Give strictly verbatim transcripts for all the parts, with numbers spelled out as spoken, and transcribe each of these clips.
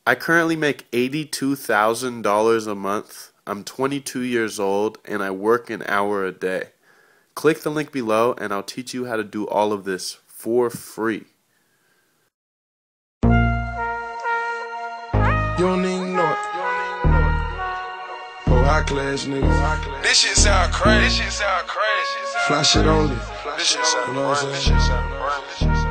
I currently make eighty-two thousand dollars a month. I'm twenty-two years old and I work an hour a day. Click the link below and I'll teach you how to do all of this for free. You don't even know it. Oh, high class niggas. This shit sound crazy. This shit sound crazy. Fly shit only. This shit sound You know what I'm This saying? shit sound This shit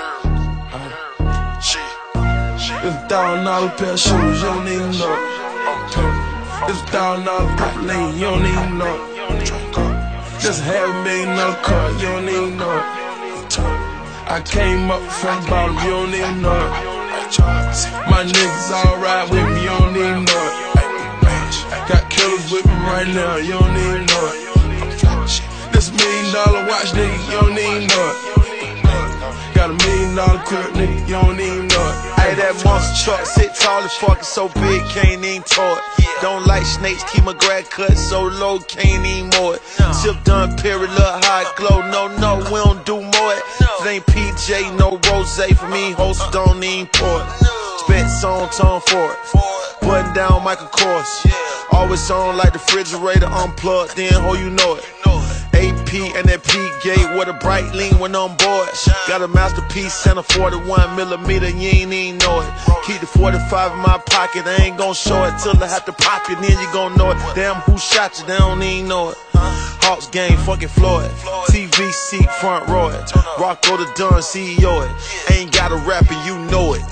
sound Shit. Shit. It's a thousand dollar pair of shoes, you don't even know it. It's a thousand dollar purple lane, you don't even know it. Just half a million dollar car, you don't even know it. I came up from the bottom, you don't even know it. My niggas all ride with me, you don't even know it. Got killers with me right now, you don't even know it. This million dollar watch, nigga, you don't even know it. Got a million dollar crib, nigga, you don't even know it. Hey, that monster truck sit tall as fuck, it's so big, can't even tow it. Don't like snakes, keep my grad cut so low, can't even mow it. Tip done, period, look high glow. No, no, we don't do more it. If it ain't P J, no rose for me, host don't even pour it. Spent song tone for it. Button down Michael Kors. Always on like the refrigerator unplugged, then ho, you know it. A P and that P gate with a bright lean when on board. Got a masterpiece and a forty-one millimeter, you ain't even know it. Keep the forty-five in my pocket, I ain't gon' show it till I have to pop it, then you gon' know it. Damn, who shot you, they don't even know it. Hawks game, fucking Floyd. T V seat, front row it. Rocko the Dunn, C E O it. Ain't got a rapper, you know it.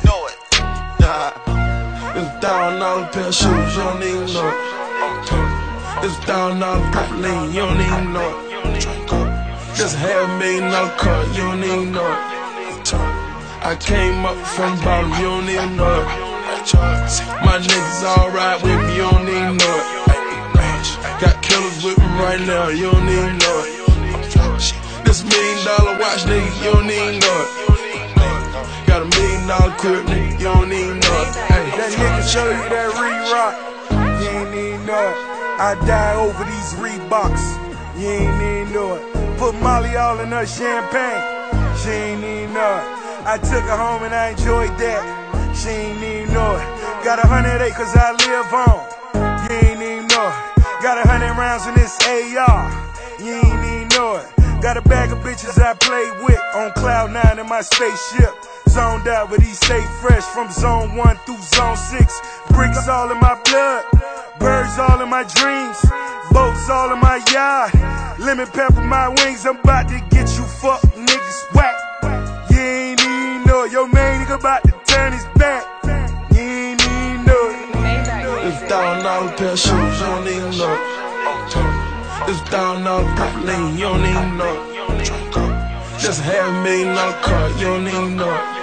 It's a thousand dollar pair of shoes, you don't even know it. It's a thousand dollar purple lane, you don't even know it. Just half a million dollar car, you don't even know it. I came up from the bottom, you don't even know it. My niggas all ride with me, you don't even know it. Got killers with me right now, you don't even know it. This million dollar watch, nigga, you don't even know it. Got a million dollar crib, nigga, you don't even know it. Hey, that nigga show you that re-rock, you ain't even know it. I die over these Reeboks, you ain't even know it. Put Molly all in her champagne, she ain't even know it. I took her home and I enjoyed that, she ain't even know it. Got a hundred acres I live on, you ain't even know it. Got a hundred rounds in this A R, you ain't even know it. Got a bag of bitches I play with on cloud nine in my spaceship. Zoned out, but he stay fresh from zone one through zone six. Bricks all in my blood, birds all in my dreams, boats all in my yard. Lemon pepper my wings, I'm about to get you fuck niggas whack. You ain't even know it. Your main nigga about to turn his back. You ain't even know it. It's a thousand dollar pair of shoes, you don't even know it. It's a thousand dollar purple lane, you don't even know it. Just half a million dollar car, you don't even know it.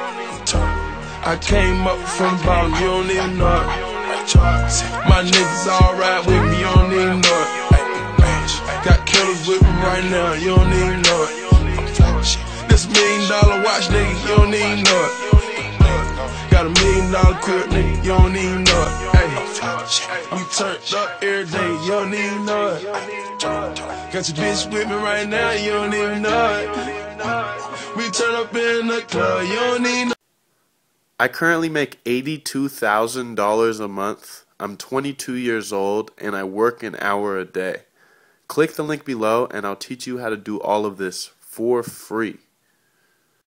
I came up from the bottom, you don't even know it. My niggas all ride with me, you don't even know it. Got killers with me right now, you don't even know it. This million dollar watch, nigga, you don't even know it. Got a million dollar crib, nigga, you don't even know it. Hey, we turned up every day, you don't even know it. Got your bitch with me right now, you don't even know it. We turn up in the club, you don't even know it. I currently make eighty-two thousand dollars a month. I'm twenty-two years old and I work an hour a day. Click the link below and I'll teach you how to do all of this for free.